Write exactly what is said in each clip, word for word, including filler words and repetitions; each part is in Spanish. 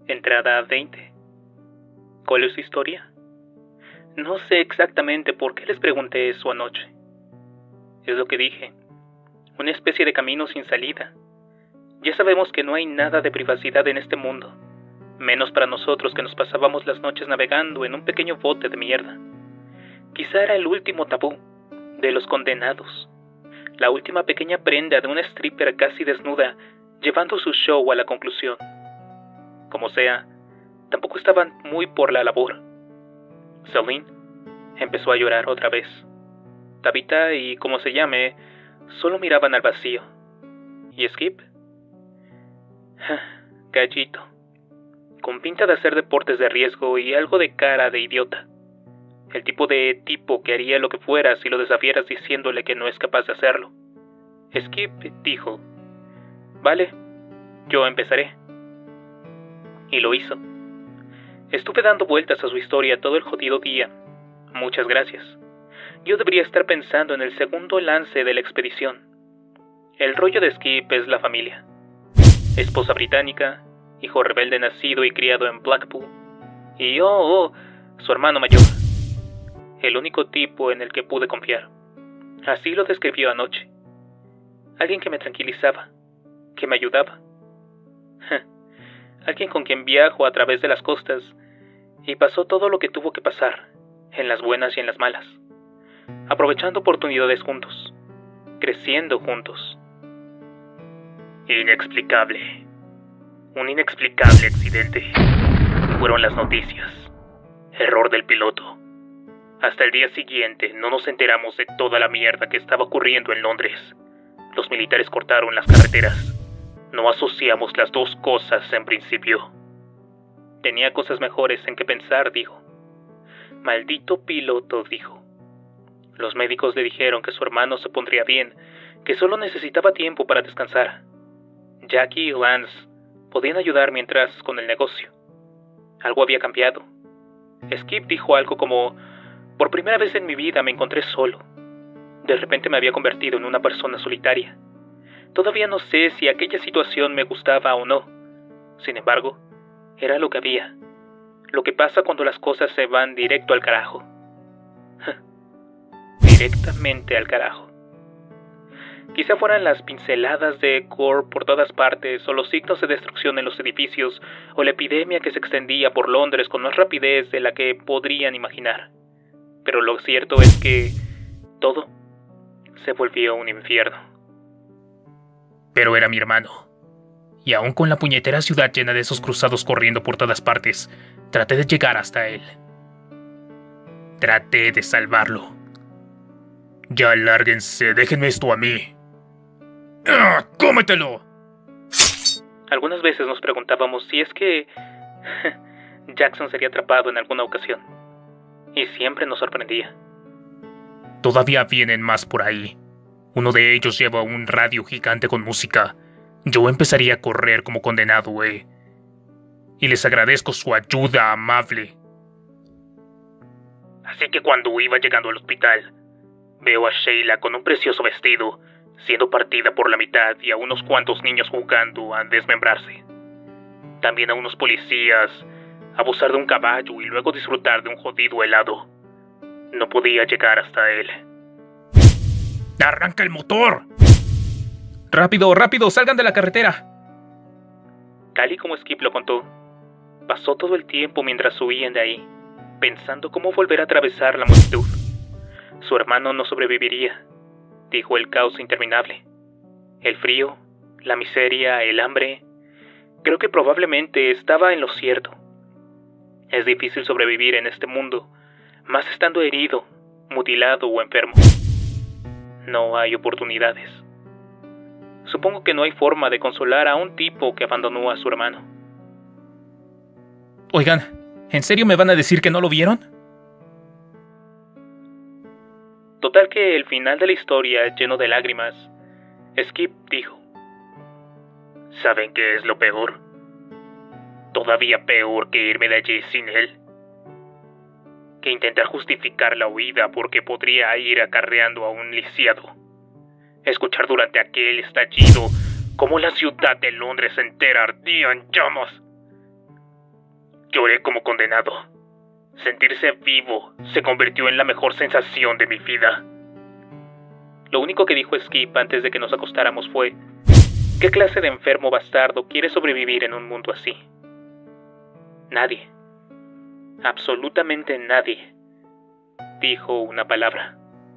Entrada veinte. ¿Cuál es su historia? No sé exactamente por qué les pregunté eso anoche. Es lo que dije. Una especie de camino sin salida. Ya sabemos que no hay nada de privacidad en este mundo. Menos para nosotros que nos pasábamos las noches navegando en un pequeño bote de mierda. Quizá era el último tabú de los condenados. La última pequeña prenda de una stripper casi desnuda, llevando su show a la conclusión. Como sea, tampoco estaban muy por la labor. Celine empezó a llorar otra vez. Tabitha y como se llame, solo miraban al vacío. ¿Y Skip? Gallito, con pinta de hacer deportes de riesgo y algo de cara de idiota. El tipo de tipo que haría lo que fuera si lo desafieras diciéndole que no es capaz de hacerlo. Skip dijo, vale, yo empezaré. Y lo hizo. Estuve dando vueltas a su historia todo el jodido día. Muchas gracias. Yo debería estar pensando en el segundo lance de la expedición. El rollo de Skip es la familia. Esposa británica, hijo rebelde nacido y criado en Blackpool. Y oh, oh, su hermano mayor. El único tipo en el que pude confiar. Así lo describió anoche. Alguien que me tranquilizaba, que me ayudaba. Alguien con quien viajo a través de las costas y pasó todo lo que tuvo que pasar, en las buenas y en las malas, aprovechando oportunidades juntos, creciendo juntos. Inexplicable. Un inexplicable accidente. Fueron las noticias. Error del piloto. Hasta el día siguiente no nos enteramos de toda la mierda que estaba ocurriendo en Londres. Los militares cortaron las carreteras. No asociamos las dos cosas en principio. Tenía cosas mejores en que pensar, dijo. Maldito piloto, dijo. Los médicos le dijeron que su hermano se pondría bien, que solo necesitaba tiempo para descansar. Jackie y Lance podían ayudar mientras con el negocio. Algo había cambiado. Skip dijo algo como, por primera vez en mi vida me encontré solo. De repente me había convertido en una persona solitaria. Todavía no sé si aquella situación me gustaba o no. Sin embargo, era lo que había. Lo que pasa cuando las cosas se van directo al carajo. Directamente al carajo. Quizá fueran las pinceladas de gore por todas partes, o los signos de destrucción en los edificios, o la epidemia que se extendía por Londres con más rapidez de la que podrían imaginar. Pero lo cierto es que todo se volvió un infierno. Pero era mi hermano. Y aún con la puñetera ciudad llena de esos cruzados corriendo por todas partes, traté de llegar hasta él. Traté de salvarlo. Ya lárguense, déjenme esto a mí. ¡Ah, cómetelo! Algunas veces nos preguntábamos si es que Jackson sería atrapado en alguna ocasión. Y siempre nos sorprendía. Todavía vienen más por ahí. Uno de ellos lleva un radio gigante con música. Yo empezaría a correr como condenado, eh. Y les agradezco su ayuda amable. Así que cuando iba llegando al hospital, veo a Sheila con un precioso vestido, siendo partida por la mitad y a unos cuantos niños jugando a desmembrarse. También a unos policías abusar de un caballo y luego disfrutar de un jodido helado. No podía llegar hasta él. ¡Arranca el motor! ¡Rápido, rápido! ¡Salgan de la carretera! Tal y como Skip lo contó, pasó todo el tiempo mientras huían de ahí, pensando cómo volver a atravesar la multitud. Su hermano no sobreviviría, dijo el caos interminable. El frío, la miseria, el hambre. Creo que probablemente estaba en lo cierto. Es difícil sobrevivir en este mundo, más estando herido, mutilado o enfermo. No hay oportunidades. Supongo que no hay forma de consolar a un tipo que abandonó a su hermano. Oigan, ¿en serio me van a decir que no lo vieron? Total que el final de la historia, lleno de lágrimas, Skip dijo: ¿saben qué es lo peor? Todavía peor que irme de allí sin él. Que intentar justificar la huida porque podría ir acarreando a un lisiado. Escuchar durante aquel estallido cómo la ciudad de Londres entera ardía en llamas. Lloré como condenado. Sentirse vivo se convirtió en la mejor sensación de mi vida. Lo único que dijo Skip antes de que nos acostáramos fue: ¿qué clase de enfermo bastardo quiere sobrevivir en un mundo así? Nadie, absolutamente nadie, dijo una palabra.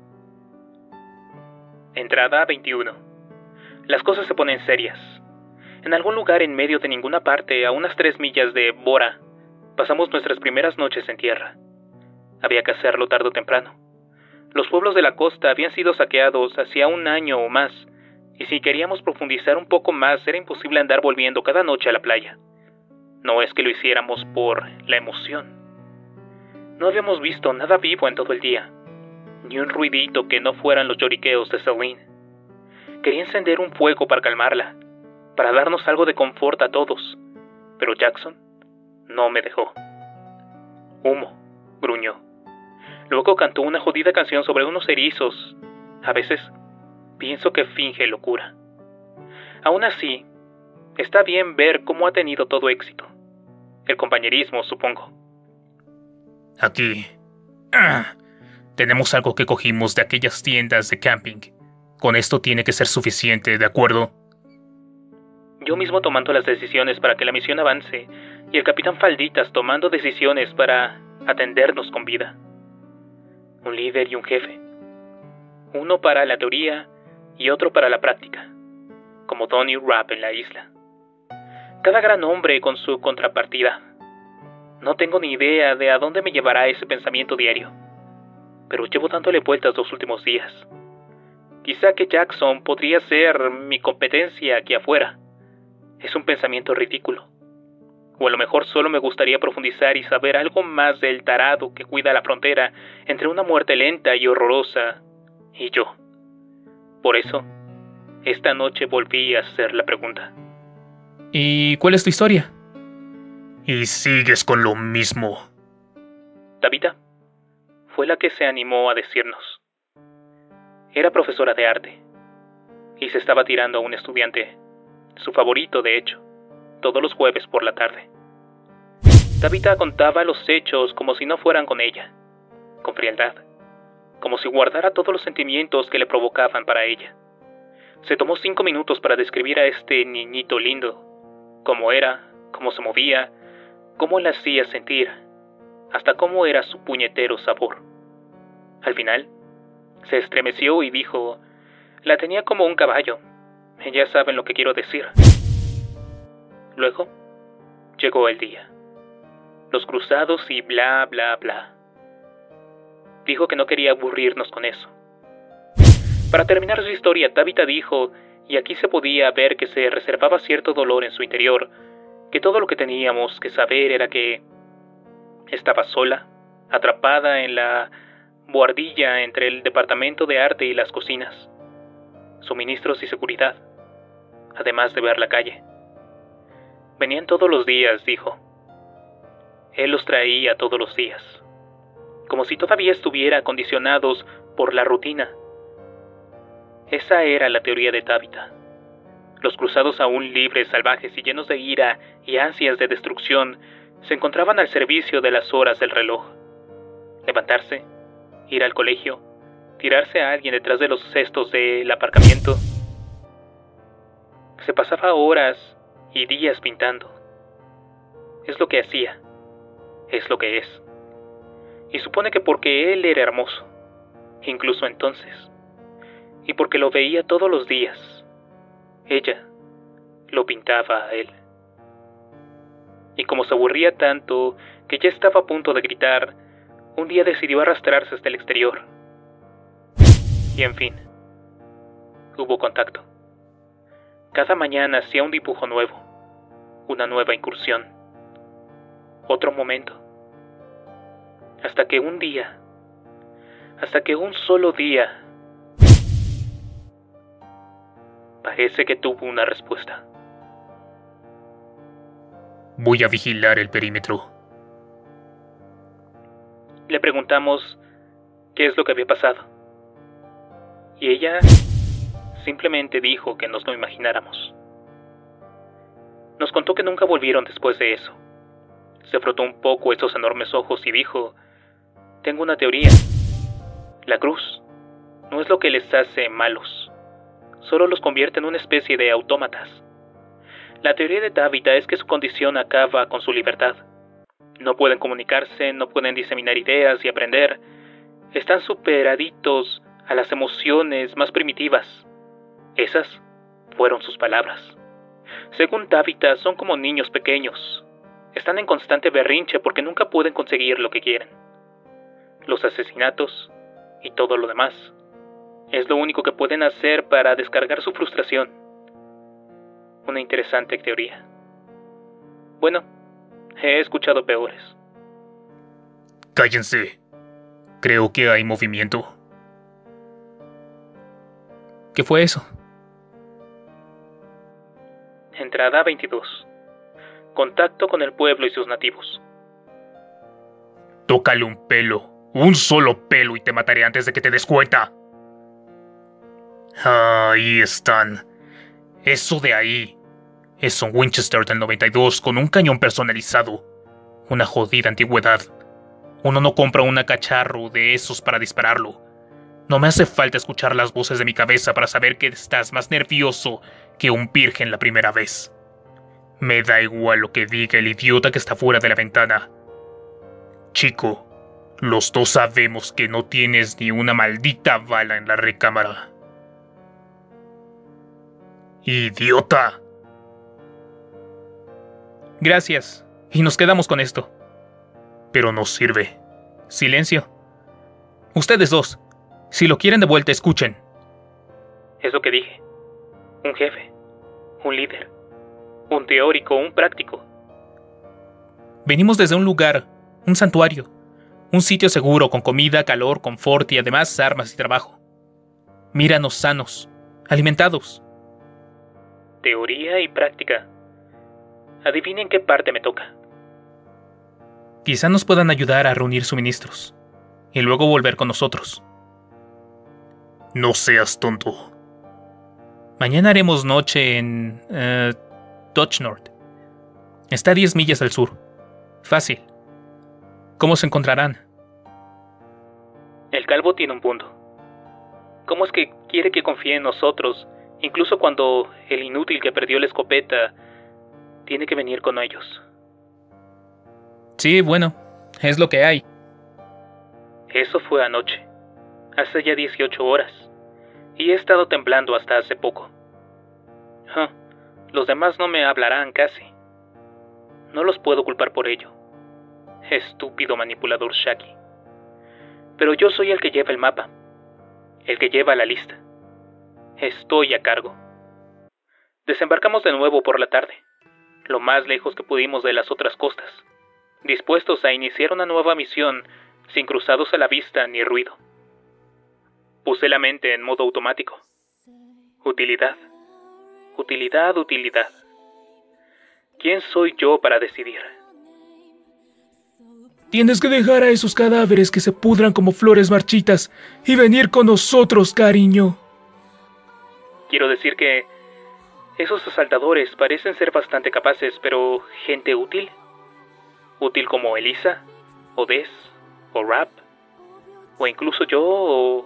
Entrada veintiuno. Las cosas se ponen serias. En algún lugar en medio de ninguna parte, a unas tres millas de Bora, pasamos nuestras primeras noches en tierra. Había que hacerlo tarde o temprano. Los pueblos de la costa habían sido saqueados hacía un año o más, y si queríamos profundizar un poco más, era imposible andar volviendo cada noche a la playa. No es que lo hiciéramos por la emoción. No habíamos visto nada vivo en todo el día, ni un ruidito que no fueran los lloriqueos de Celine. Quería encender un fuego para calmarla, para darnos algo de confort a todos, pero Jackson no me dejó. Humo, gruñó. Luego cantó una jodida canción sobre unos erizos. A veces pienso que finge locura. Aún así, está bien ver cómo ha tenido todo éxito. El compañerismo, supongo. Aquí. Ah, tenemos algo que cogimos de aquellas tiendas de camping. Con esto tiene que ser suficiente, ¿de acuerdo? Yo mismo tomando las decisiones para que la misión avance, y el capitán Falditas tomando decisiones para atendernos con vida. Un líder y un jefe. Uno para la teoría y otro para la práctica, como Donnie Rapp en la isla. Cada gran hombre con su contrapartida. No tengo ni idea de a dónde me llevará ese pensamiento diario, pero llevo dándole vueltas los últimos días. Quizá que Jackson podría ser mi competencia aquí afuera. Es un pensamiento ridículo. O a lo mejor solo me gustaría profundizar y saber algo más del tarado que cuida la frontera entre una muerte lenta y horrorosa y yo. Por eso, esta noche volví a hacer la pregunta. ¿Y cuál es tu historia? Y sigues con lo mismo. Tabitha fue la que se animó a decirnos. Era profesora de arte y se estaba tirando a un estudiante, su favorito de hecho, todos los jueves por la tarde. Tabitha contaba los hechos como si no fueran con ella, con frialdad, como si guardara todos los sentimientos que le provocaban para ella. Se tomó cinco minutos para describir a este niñito lindo, cómo era, cómo se movía, cómo la hacía sentir, hasta cómo era su puñetero sabor. Al final, se estremeció y dijo: la tenía como un caballo. Ya saben lo que quiero decir. Luego, llegó el día. Los cruzados y bla, bla, bla. Dijo que no quería aburrirnos con eso. Para terminar su historia, Tabitha dijo, y aquí se podía ver que se reservaba cierto dolor en su interior, que todo lo que teníamos que saber era que estaba sola, atrapada en la buhardilla entre el departamento de arte y las cocinas, suministros y seguridad, además de ver la calle. Venían todos los días, dijo. Él los traía todos los días, como si todavía estuviera condicionados por la rutina. Esa era la teoría de Tabitha. Los cruzados aún libres, salvajes y llenos de ira y ansias de destrucción se encontraban al servicio de las horas del reloj. Levantarse, ir al colegio, tirarse a alguien detrás de los cestos del aparcamiento. Se pasaba horas y días pintando. Es lo que hacía. Es lo que es. Y supone que porque él era hermoso, incluso entonces, y porque lo veía todos los días, ella lo pintaba a él. Y como se aburría tanto que ya estaba a punto de gritar, un día decidió arrastrarse hasta el exterior. Y en fin, hubo contacto. Cada mañana hacía un dibujo nuevo, una nueva incursión, otro momento. Hasta que un día, hasta que un solo día, parece que tuvo una respuesta. Voy a vigilar el perímetro. Le preguntamos qué es lo que había pasado. Y ella simplemente dijo que nos lo imagináramos. Nos contó que nunca volvieron después de eso. Se frotó un poco esos enormes ojos y dijo: tengo una teoría. La cruz no es lo que les hace malos, solo los convierte en una especie de autómatas. La teoría de Tabitha es que su condición acaba con su libertad. No pueden comunicarse, no pueden diseminar ideas y aprender. Están superaditos a las emociones más primitivas. Esas fueron sus palabras. Según Tabitha, son como niños pequeños. Están en constante berrinche porque nunca pueden conseguir lo que quieren. Los asesinatos y todo lo demás es lo único que pueden hacer para descargar su frustración. Una interesante teoría. Bueno, he escuchado peores. Cállense. Creo que hay movimiento. ¿Qué fue eso? Entrada veintidós. Contacto con el pueblo y sus nativos. Tócale un pelo, un solo pelo y te mataré antes de que te des cuenta. Ahí están. Eso de ahí es un Winchester del noventa y dos con un cañón personalizado. Una jodida antigüedad. Uno no compra una cacharro de esos para dispararlo. No me hace falta escuchar las voces de mi cabeza para saber que estás más nervioso que un virgen la primera vez. Me da igual lo que diga el idiota que está fuera de la ventana. Chico, los dos sabemos que no tienes ni una maldita bala en la recámara. ¡Idiota! Gracias, y nos quedamos con esto. Pero no sirve. Silencio. Ustedes dos, si lo quieren de vuelta, escuchen. Es lo que dije. Un jefe, un líder, un teórico, un práctico. Venimos desde un lugar, un santuario, un sitio seguro con comida, calor, confort y además armas y trabajo. Míranos sanos, alimentados. Teoría y práctica. Adivinen qué parte me toca. Quizá nos puedan ayudar a reunir suministros y luego volver con nosotros. No seas tonto. Mañana haremos noche en uh, Dutch North. Está a diez millas al sur. Fácil. ¿Cómo se encontrarán? El calvo tiene un punto. ¿Cómo es que quiere que confíe en nosotros, incluso cuando el inútil que perdió la escopeta tiene que venir con ellos? Sí, bueno, es lo que hay. Eso fue anoche, hace ya dieciocho horas, y he estado temblando hasta hace poco. Huh, los demás no me hablarán casi. No los puedo culpar por ello. Estúpido manipulador Shaggy. Pero yo soy el que lleva el mapa, el que lleva la lista. Estoy a cargo. Desembarcamos de nuevo por la tarde, lo más lejos que pudimos de las otras costas, dispuestos a iniciar una nueva misión sin cruzados a la vista ni ruido. Puse la mente en modo automático. Utilidad, utilidad, utilidad. ¿Quién soy yo para decidir? Tienes que dejar a esos cadáveres que se pudran como flores marchitas y venir con nosotros, cariño. Quiero decir que esos asaltadores parecen ser bastante capaces, pero gente útil. Útil como Elisa, o Des, o Rap, o incluso yo, o...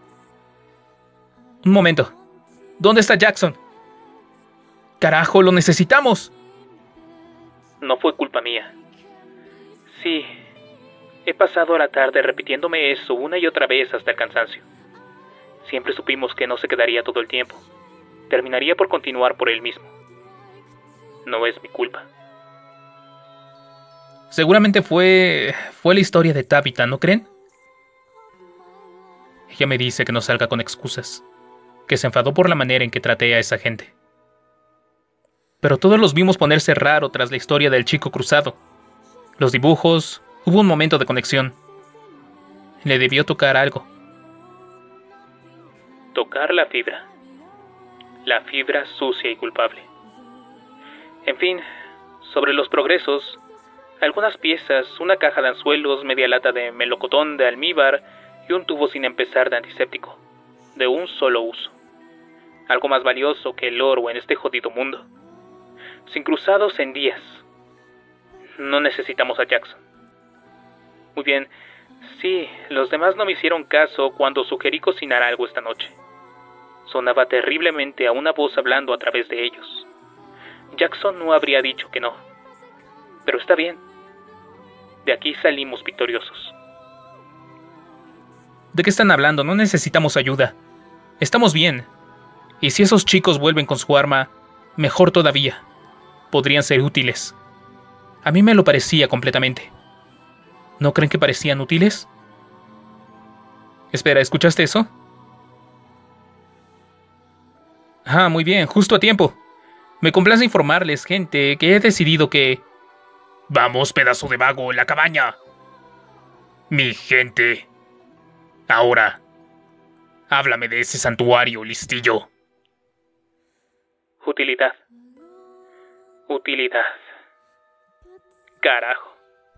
Un momento. ¿Dónde está Jackson? ¡Carajo, lo necesitamos! No fue culpa mía. Sí, he pasado la tarde repitiéndome eso una y otra vez hasta el cansancio. Siempre supimos que no se quedaría todo el tiempo. Terminaría por continuar por él mismo. No es mi culpa. Seguramente fue... fue la historia de Tabitha, ¿no creen? Ella me dice que no salga con excusas, que se enfadó por la manera en que traté a esa gente. Pero todos los vimos ponerse raro tras la historia del chico cruzado. Los dibujos, hubo un momento de conexión. Le debió tocar algo. Tocar la fibra. La fibra sucia y culpable. En fin, sobre los progresos, algunas piezas, una caja de anzuelos, media lata de melocotón de almíbar y un tubo sin empezar de antiséptico, de un solo uso. Algo más valioso que el oro en este jodido mundo. Sin cruzados en días. No necesitamos a Jackson. Muy bien, sí, los demás no me hicieron caso cuando sugerí cocinar algo esta noche. Sonaba terriblemente a una voz hablando a través de ellos. Jackson no habría dicho que no. Pero está bien. De aquí salimos victoriosos. ¿De qué están hablando? No necesitamos ayuda. Estamos bien. Y si esos chicos vuelven con su arma, mejor todavía. Podrían ser útiles. A mí me lo parecía completamente. ¿No creen que parecían útiles? Espera, ¿escuchaste eso? Ah, muy bien, justo a tiempo. Me complace informarles, gente, que he decidido que... Vamos, pedazo de vago, la cabaña. Mi gente. Ahora, háblame de ese santuario, listillo. Utilidad. Utilidad. Carajo.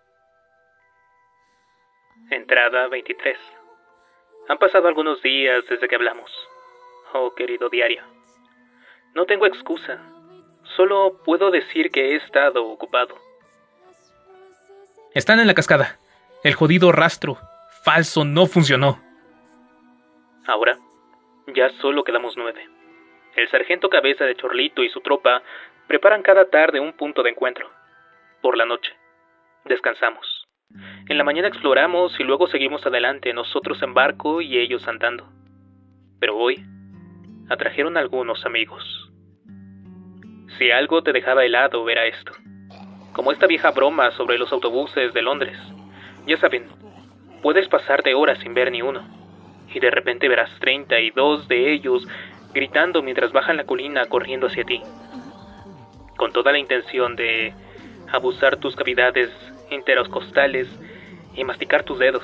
Entrada veintitrés. Han pasado algunos días desde que hablamos. Oh, querido diario. No tengo excusa. Solo puedo decir que he estado ocupado. Están en la cascada. El jodido rastro falso no funcionó. Ahora, ya solo quedamos nueve. El sargento Cabeza de Chorlito y su tropa preparan cada tarde un punto de encuentro. Por la noche, descansamos. En la mañana exploramos y luego seguimos adelante, nosotros en barco y ellos andando. Pero hoy, atrajeron algunos amigos. Si algo te dejaba helado, era esto. Como esta vieja broma sobre los autobuses de Londres. Ya saben, puedes pasarte horas sin ver ni uno. Y de repente verás treinta y dos de ellos gritando mientras bajan la colina corriendo hacia ti. Con toda la intención de abusar tus cavidades intercostales y masticar tus dedos.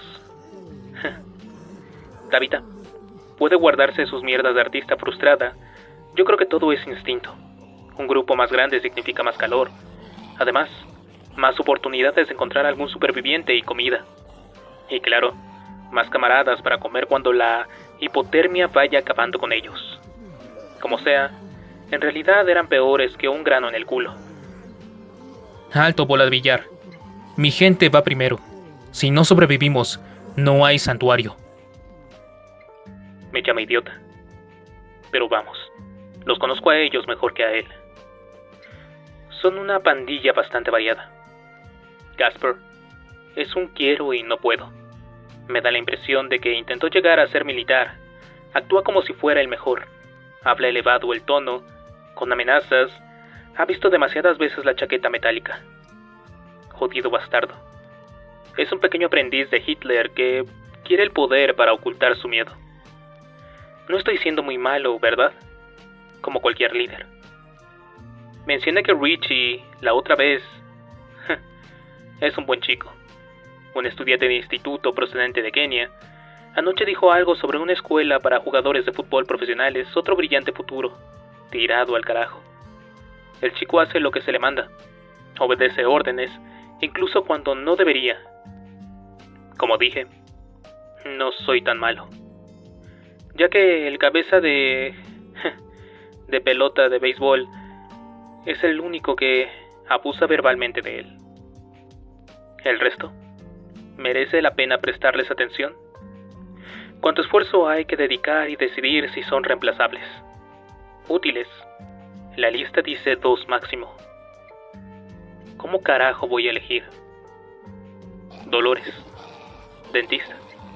Tabitha puede guardarse sus mierdas de artista frustrada. Yo creo que todo es instinto. Un grupo más grande significa más calor. Además, más oportunidades de encontrar algún superviviente y comida. Y claro, más camaradas para comer cuando la hipotermia vaya acabando con ellos. Como sea, en realidad eran peores que un grano en el culo. Alto, bola de billar. Mi gente va primero. Si no sobrevivimos, no hay santuario. Me llama idiota. Pero vamos, los conozco a ellos mejor que a él. Son una pandilla bastante variada. Casper es un quiero y no puedo. Me da la impresión de que intentó llegar a ser militar. Actúa como si fuera el mejor. Habla elevado el tono, con amenazas. Ha visto demasiadas veces la chaqueta metálica. Jodido bastardo. Es un pequeño aprendiz de Hitler que quiere el poder para ocultar su miedo. No estoy siendo muy malo, ¿verdad? Como cualquier líder. Mencioné que Richie, la otra vez, es un buen chico. Un estudiante de instituto procedente de Kenia. Anoche dijo algo sobre una escuela para jugadores de fútbol profesionales, otro brillante futuro, tirado al carajo. El chico hace lo que se le manda, obedece órdenes, incluso cuando no debería. Como dije, no soy tan malo. Ya que el cabeza de... de pelota de béisbol es el único que abusa verbalmente de él. ¿El resto? ¿Merece la pena prestarles atención? ¿Cuánto esfuerzo hay que dedicar y decidir si son reemplazables? Útiles. La lista dice dos máximo. ¿Cómo carajo voy a elegir? Dolores. Dentista.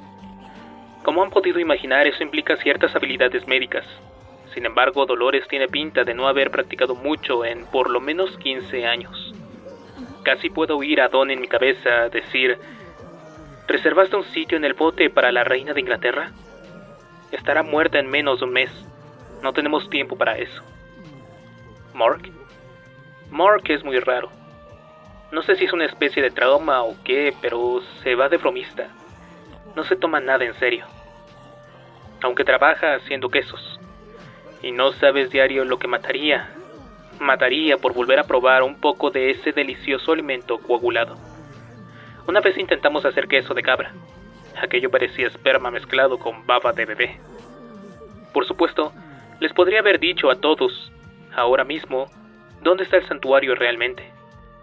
Como han podido imaginar, eso implica ciertas habilidades médicas. Sin embargo, Dolores tiene pinta de no haber practicado mucho en por lo menos quince años. Casi puedo oír a Don en mi cabeza decir: ¿reservaste un sitio en el bote para la reina de Inglaterra? Estará muerta en menos de un mes. No tenemos tiempo para eso. ¿Mark? Mark es muy raro. No sé si es una especie de trauma o qué, pero se va de bromista. No se toma nada en serio. Aunque trabaja haciendo quesos. Y no sabes, diario, lo que mataría. Mataría por volver a probar un poco de ese delicioso alimento coagulado. Una vez intentamos hacer queso de cabra. Aquello parecía esperma mezclado con baba de bebé. Por supuesto, les podría haber dicho a todos, ahora mismo, dónde está el santuario realmente.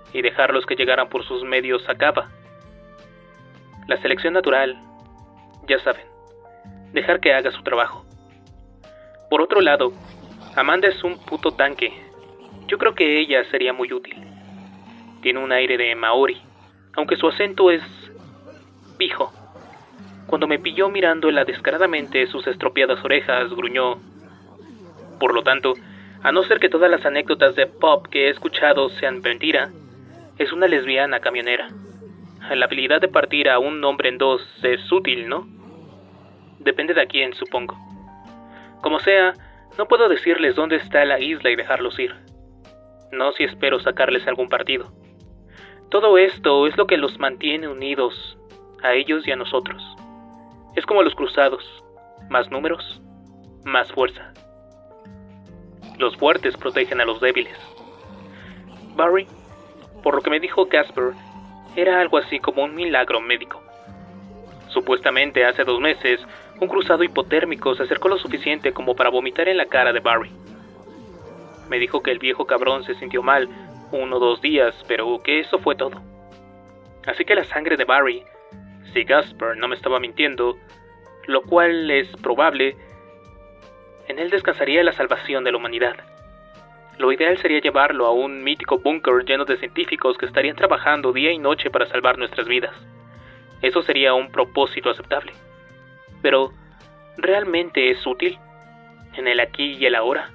y dejarlos que llegaran por sus medios acaba. La selección natural, ya saben, dejar que haga su trabajo. Por otro lado, Amanda es un puto tanque. Yo creo que ella sería muy útil. Tiene un aire de maori, aunque su acento es pijo. Cuando me pilló mirándola descaradamente sus estropeadas orejas, gruñó. Por lo tanto, a no ser que todas las anécdotas de pop que he escuchado sean mentira, es una lesbiana camionera. La habilidad de partir a un hombre en dos es útil, ¿no? Depende de a quién, supongo. Como sea, no puedo decirles dónde está la isla y dejarlos ir. No si espero sacarles algún partido. Todo esto es lo que los mantiene unidos, a ellos y a nosotros. Es como los cruzados, más números, más fuerza. Los fuertes protegen a los débiles. Barry, por lo que me dijo Casper, era algo así como un milagro médico. Supuestamente hace dos meses, un cruzado hipotérmico se acercó lo suficiente como para vomitar en la cara de Barry. Me dijo que el viejo cabrón se sintió mal uno o dos días, pero que eso fue todo. Así que la sangre de Barry, si Casper no me estaba mintiendo, lo cual es probable, en él descansaría la salvación de la humanidad. Lo ideal sería llevarlo a un mítico búnker lleno de científicos que estarían trabajando día y noche para salvar nuestras vidas. Eso sería un propósito aceptable. Pero, ¿realmente es útil? ¿En el aquí y el ahora?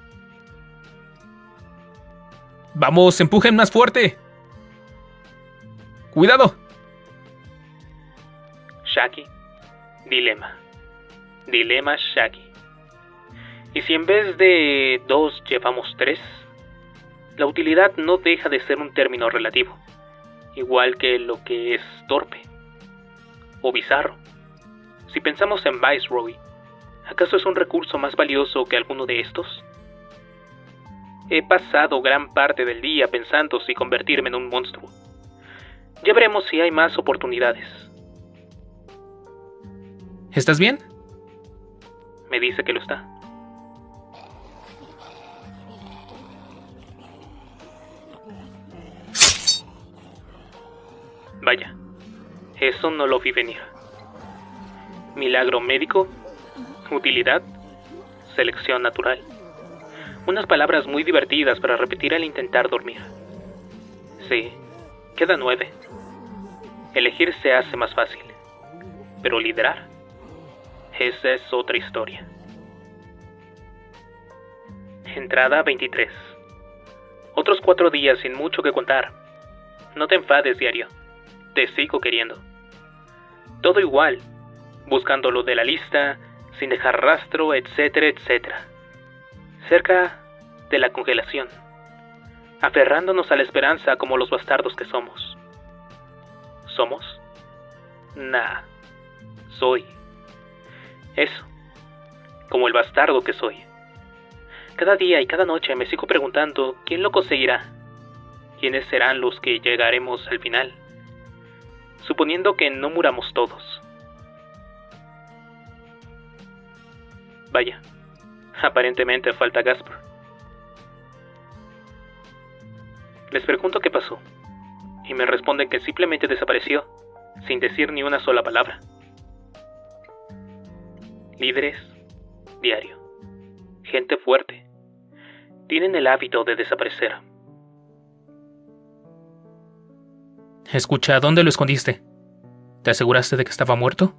¡Vamos, empujen más fuerte! ¡Cuidado! Shaki. Dilema. Dilema Shaki. ¿Y si en vez de dos llevamos tres? La utilidad no deja de ser un término relativo, igual que lo que es torpe o bizarro. Si pensamos en Viceroy, ¿acaso es un recurso más valioso que alguno de estos? He pasado gran parte del día pensando si convertirme en un monstruo. Ya veremos si hay más oportunidades. ¿Estás bien? Me dice que lo está. Vaya, eso no lo vi venir. Milagro médico, utilidad, selección natural. Unas palabras muy divertidas para repetir al intentar dormir. Sí, queda nueve. Elegir se hace más fácil, pero liderar, esa es otra historia. Entrada veintitrés. Otros cuatro días sin mucho que contar. No te enfades, diario. Te sigo queriendo. Todo igual, buscando lo de la lista, sin dejar rastro, etcétera, etcétera. Cerca de la congelación, aferrándonos a la esperanza como los bastardos que somos. ¿Somos? Nah, soy. Eso, como el bastardo que soy. Cada día y cada noche me sigo preguntando quién lo conseguirá, quiénes serán los que llegaremos al final, suponiendo que no muramos todos. Vaya, aparentemente falta Gasper. Les pregunto qué pasó, y me responden que simplemente desapareció, sin decir ni una sola palabra. Líderes, diario, gente fuerte, tienen el hábito de desaparecer. Escucha, ¿dónde lo escondiste? ¿Te aseguraste de que estaba muerto?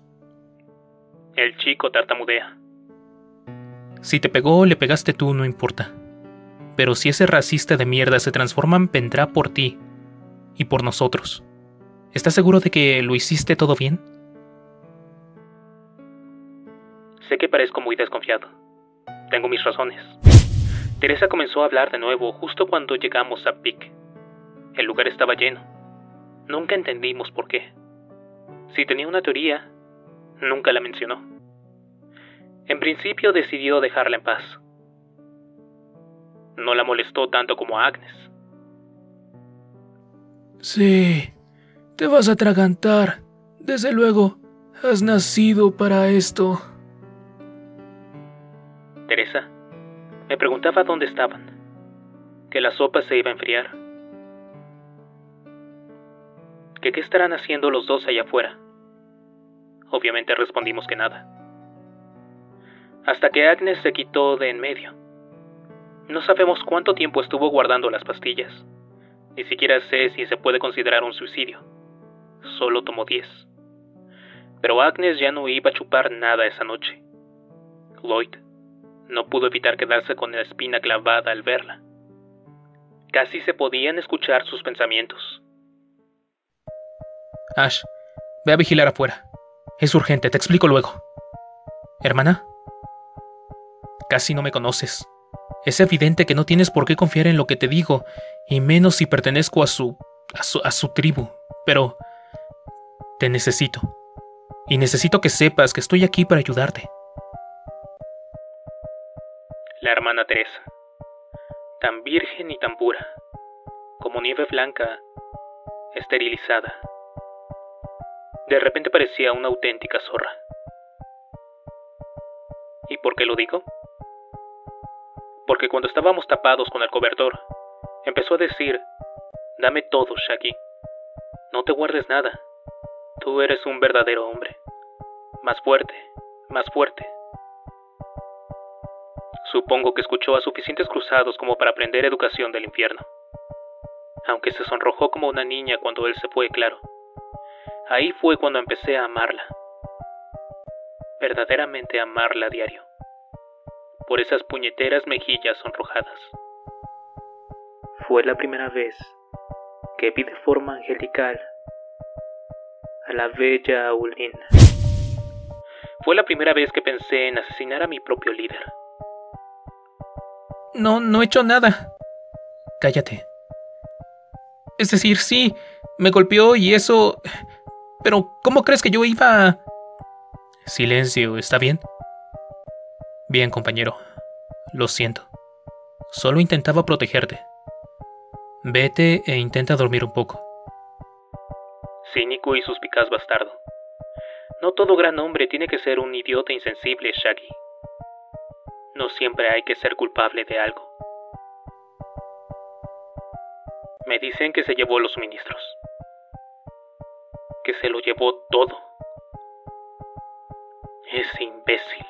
El chico tartamudea. Si te pegó o le pegaste tú, no importa. Pero si ese racista de mierda se transforma, vendrá por ti y por nosotros. ¿Estás seguro de que lo hiciste todo bien? Sé que parezco muy desconfiado. Tengo mis razones. Teresa comenzó a hablar de nuevo justo cuando llegamos a Peak. El lugar estaba lleno. Nunca entendimos por qué. Si tenía una teoría, nunca la mencionó. En principio decidió dejarla en paz. No la molestó tanto como a Agnes. Sí, te vas a atragantar. Desde luego, has nacido para esto. Teresa me preguntaba dónde estaban, que la sopa se iba a enfriar. que qué estarán haciendo los dos allá afuera. Obviamente respondimos que nada. Hasta que Agnes se quitó de en medio. No sabemos cuánto tiempo estuvo guardando las pastillas. Ni siquiera sé si se puede considerar un suicidio. Solo tomó diez. Pero Agnes ya no iba a chupar nada esa noche. Lloyd no pudo evitar quedarse con la espina clavada al verla. Casi se podían escuchar sus pensamientos. Ash, ve a vigilar afuera. Es urgente, te explico luego. ¿Hermana? Casi no me conoces. Es evidente que no tienes por qué confiar en lo que te digo, y menos si pertenezco a su... a su, a su tribu. Pero... te necesito. Y necesito que sepas que estoy aquí para ayudarte. La hermana Teresa, tan virgen y tan pura, como nieve blanca, esterilizada. De repente parecía una auténtica zorra. ¿Y por qué lo digo? Porque cuando estábamos tapados con el cobertor, empezó a decir: dame todo, Shaggy. No te guardes nada. Tú eres un verdadero hombre. Más fuerte, más fuerte. Supongo que escuchó a suficientes cruzados como para aprender educación del infierno. Aunque se sonrojó como una niña cuando él se fue, claro. Ahí fue cuando empecé a amarla. Verdaderamente amarla a diario. Por esas puñeteras mejillas sonrojadas. Fue la primera vez que vi de forma angelical a la bella Aulin. Fue la primera vez que pensé en asesinar a mi propio líder. No, no he hecho nada. Cállate. Es decir, sí, me golpeó y eso... Pero, ¿cómo crees que yo iba a...? Silencio, ¿está bien? Bien, compañero. Lo siento. Solo intentaba protegerte. Vete e intenta dormir un poco. Cínico y suspicaz bastardo. No todo gran hombre tiene que ser un idiota insensible, Shaggy. No siempre hay que ser culpable de algo. Me dicen que se llevó los suministros. Que se lo llevó todo. Ese imbécil.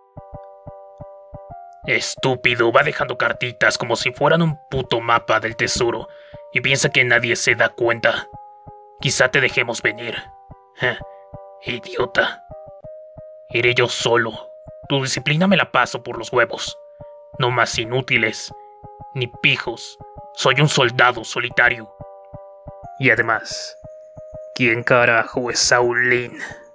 Estúpido, va dejando cartitas como si fueran un puto mapa del tesoro y piensa que nadie se da cuenta. Quizá te dejemos venir. Ja, idiota. Iré yo solo. Tu disciplina me la paso por los huevos. No más inútiles, ni pijos. Soy un soldado solitario. Y además, ¿quién carajo es Aulin?